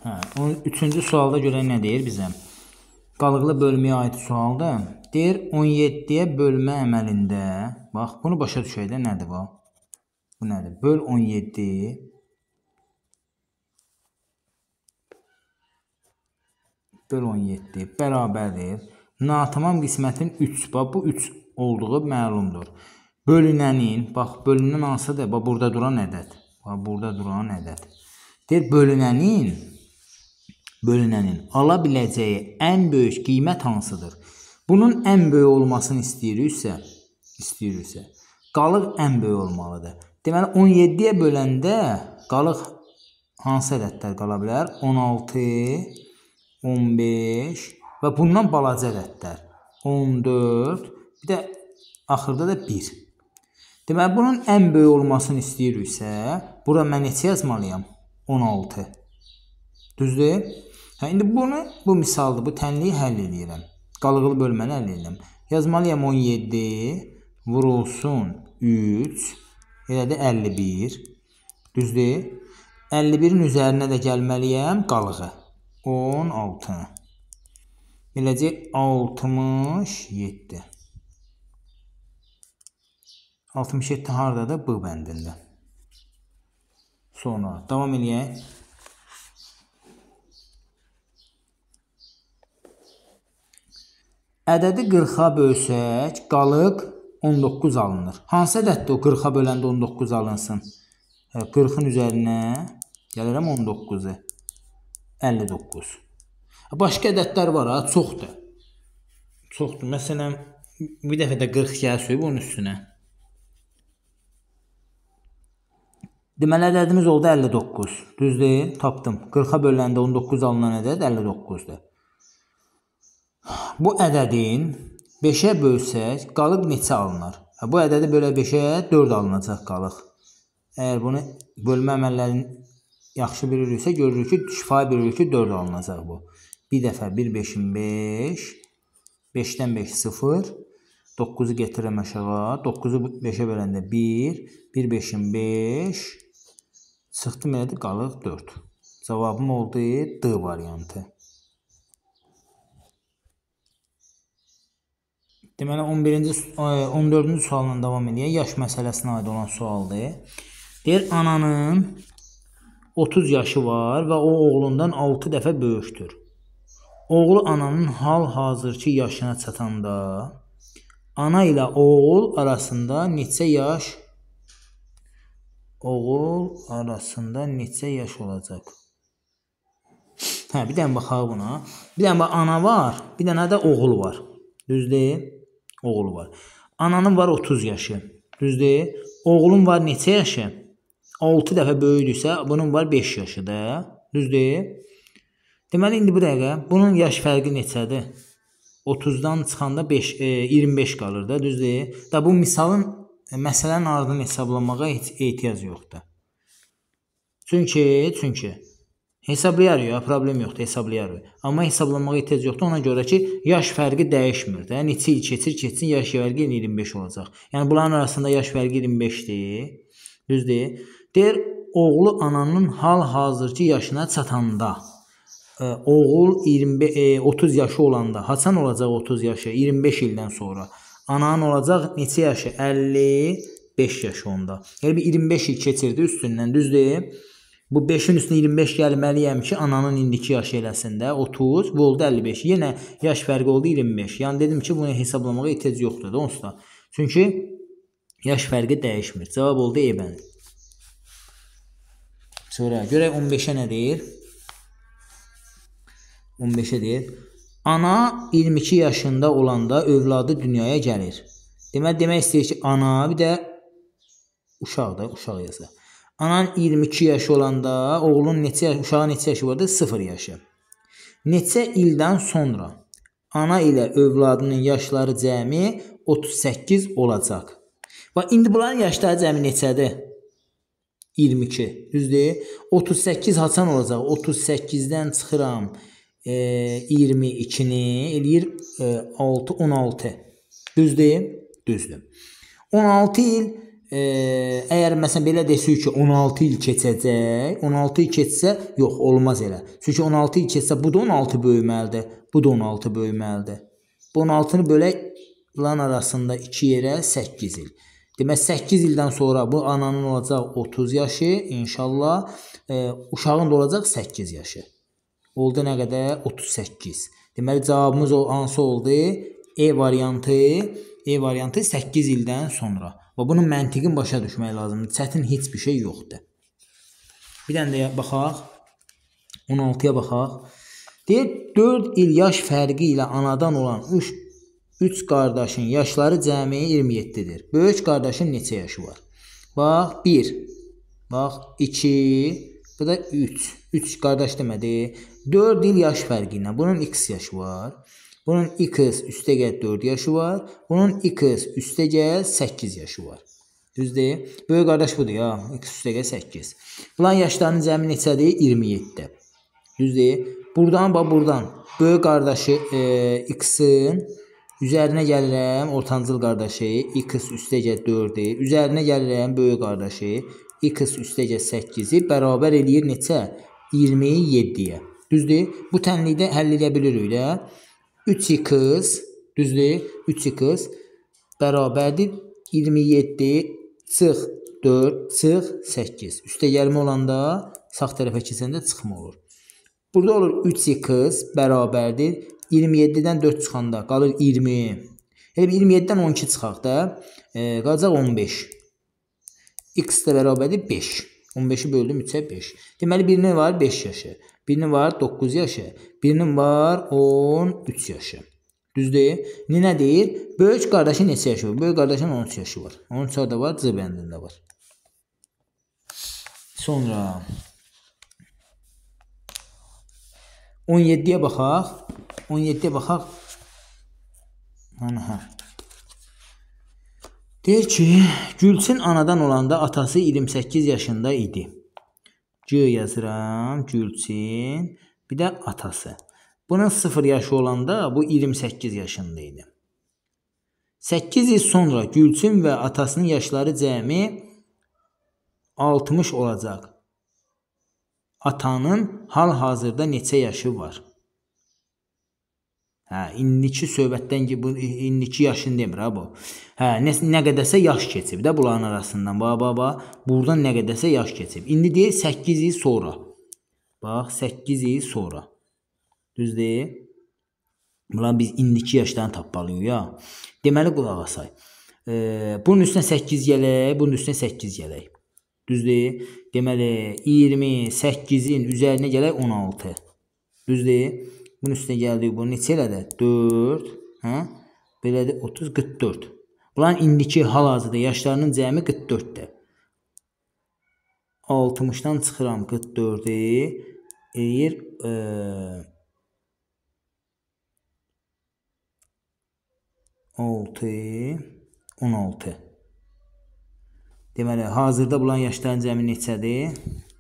Hə, 13-cü sualda görə nə deyir bizə? Qalıqlı bölməyə aid sualdır. Deyir 17-yə bölmə əməlində, bax bunu başa düşək də nədir bu? Bu nədir? Böl 17 bərabərdir. Natamam qismətin 3. Bax bu 3 olduğu məlumdur. Bölünənin, bax bölünən hansıdır? Bax burada duran ədəd. Bax burada duran ədəd. Deyir bölünənin ala biləcəyi ən böyük qiymət hansıdır? Bunun ən böyük olmasını istəyiriksə, qalıq ən böyük olmalıdır. Deməli 17-yə böləndə qalıq hansı ədədlər qala bilər? 16, 15 və bundan balaca ədədlər. 14, bir də axırda da 1. Deməli bunun ən böyük olmasını istəyiriksə, bura mən neçə yazmalıyam? 16. Düzdür? Hə, indi bu misaldır, bu tənliyi həll edirəm. Qalıqlı bölməni həll edirəm. Yazmalıyam 17 vurulsun 3, elədir 51. Düzdür? 51-in üzərinə də gəlməliyəm qalığı. 16. Eləcək 67. 67 haradadır? Bu bəndində. Sonra davam eləyək. Ədədi 40-a bölsək, qalıq 19 alınır. Hansı ədəddir o 40-a böləndə 19 alınsın? 40-ın üzərinə gəlirəm 19-u. 59. Başqa ədədlər var ha, çoxdur. Çoxdur. Məsələn, bir dəfə də 40 gəlsək bunun üstünə. Deməli, ədədimiz oldu 59. Düzdür? Tapdım. 40-a böləndə 19 alınan ədəd 59-dur. Bu ədədin 5-ə bölsək, qalıq neçə alınır? Bu ədədi belə 5-ə 4 alınacaq qalıq. Əgər bunu bölmə əməllərini yaxşı biliriksə, görürük ki, kifayət bilirik ki, 4 alınacaq bu. Bir dəfə 1, 5-in 5, 5-dən 5, 0, 9-u getirirəm aşağı, 9-u 5-ə böləndə 1, 1, 5-in 5, çıxdım elədir, qalıq 4. Cavabım oldu D variantı. Deməli, 14-cü sualla davam edək. Yaş məsələsinə aid olan sualdır. Deyir, ananın 30 yaşı var və o oğlundan 6 dəfə böyükdür. Oğlu ananın hal-hazırki yaşına çatanda ana ilə oğul arasında neçə yaş olacaq? Hə, bir dənə baxaq buna. Bir dənə ana var, bir dənə də oğul var. Düzdür? Oğul var. Ananın var 30 yaşı. Düzdür? Oğlun var neçə yaşı? 6 dəfə böyüdürsə, bunun var 5 yaşı da. Düzdür? Deməli, indi bu dəqiqə, bunun yaş fərqi neçədir? 30-dan çıxanda 25 qalır da, düzdür? Da bu misalın, məsələnin ardını hesablamağa ehtiyac yoxdur. Çünki hesablayarıq ya, problem yoxdur, hesablayarıq. Amma hesablamağa ehtiyac yoxdur, ona görə ki, yaş fərqi dəyişmir də. Neçə il keçsin, yaş fərqi 25 olacaq. Yəni, bunların arasında yaş fərqi 25-dir. Düzdür? Deyir, oğlu ananın hal-hazırki yaşına çatanda, oğul 30 yaşı olanda, haçan olacaq 30 yaşı? 25 ildən sonra. Ananın olacaq neçə yaşı? 55 yaşı onda. Yəni, bir 25 il keçirdi üstündən, düzdür? Bu 5-in üstünə 25 gəlməliyəm ki, ananın indiki yaşı eləsin də, 30, bu oldu 55. Yenə yaş fərqi oldu 25. Yəni, dedim ki, bunu hesablamağa ehtiyac yoxdur da onsuz da. Çünki yaş fərqi dəyişmir. Cavab oldu E bəndi. Sonra, görək 15-ə nə deyir? 15-ə deyir. Ana 22 yaşında olanda övladı dünyaya gəlir. Demək istəyir ki, ana bir də uşaq da, uşaq yazır. Ananın 22 yaşı olanda uşağın neçə yaşı vardı? 0 yaşı. Neçə ildən sonra ana ilə övladının yaşları cəmi 38 olacaq. Və indi bunların yaşları cəmi neçədir? 22. Düzdür? 38 haçan olacaq? 38-dən çıxıram 22-ni eləyir 16. Düzdür? Düzdür. 16 il əgər məsələn belə desək ki, 16 il keçəcək, 16 il keçsə, yox, olmaz elə. Çünki 16 il keçsə, bu da 16 böyüməlidir, bu da 16 böyüməlidir. Bu 16-nı bölək lan arasında 2 yerə 8 il. Demək 8 ildən sonra bu ananın olacaq 30 yaşı, inşallah, uşağın da olacaq 8 yaşı. Oldu nə qədər? 38. Deməli cavabımız hansı oldu? E variantı 8 ildən sonra. Və bunun məntiqini başa düşmək lazımdır. Çətin heç bir şey yoxdur. Bir dənə də baxaq. 16-ya baxaq. Deyir, 4 il yaş fərqi ilə anadan olan 3 qardaşın yaşları cəmi 27-dir. Böyük qardaşın neçə yaşı var? Bax, 1. Bax, 2. Bu da 3. 3 qardaş demədi. 4 il yaş fərqi ilə. Bunun x yaşı var. Bunun x üstəgəl 4 yaşı var. Bunun x üstəgəl 8 yaşı var. Düzdür? Böyük qardaş budur ya. X üstəgəl 8. Bunların yaşlarının cəmi neçədir? 27. Düzdür? Buradan, bax buradan. Böyük qardaşı x-in üzərinə gəlirəm. Ortancıl qardaşı x üstəgəl 4-dür. Üzərinə gəlirəm. Böyük qardaşı x üstəgəl 8-i bərabər eləyir neçə? 27-yə. Düzdür? Bu tənlikdə həll edə bilirik də. 3x, düzdür? 3x bərabərdir 27 çıx 4 çıx 8. Üstəgəlmə olanda sağ tərəfə keçəndə çıxma olur. Burada olur 3x bərabərdir 27-dən 4 çıxanda qalır 20. Elə 27-dən 12 çıxaq da qalacaq 15. X də bərabərdir 5. 15-i böldüm 3-ə 5. Deməli birinin var 5 yaşı. Birinin var 9 yaşı. Birinin var 13 yaşı. Düzdür? Nə deyir? Böyük qardaşın neçə yaşı var? Böyük qardaşın 13 yaşı var. 13 da var, C bəndində var. Sonra 17-yə baxaq. 17-yə baxaq. Deyir ki, Gülçin anadan olanda atası 28 yaşında idi. G yazıram, Gülçin, bir də atası. Bunun 0 yaşı olanda bu 28 yaşında idi. 8 il sonra Gülçin və atasının yaşları cəmi 60 olacaq. Atanın hal-hazırda neçə yaşı var? İndiki söhbətdən ki, bu indiki yaşını demir ha bu. Nə qədərsə yaş keçib də bunların arasından. Bax. Buradan nə qədərsə yaş keçib. İndi deyir 8 il sonra. Bax 8 il sonra. Düzdür? Bunlar biz indiki yaşlarını tapmalıyıq ya. Deməli qulaq asay. Bunun üstünə 8 gələk, bunun üstünə 8 gələk. Düzdür? Deməli 28-in üzərinə gələk 16. Düzdür? Bunun üstünə gəldik, bu neçə elədir? 4, belədir 30, 44. Bunların indiki hal-hazırda yaşlarının cəmi 44-dür. 60-dan çıxıram 44-i, eləyir 6, 16. Deməli, hazırda bunların yaşlarının cəmi neçədir?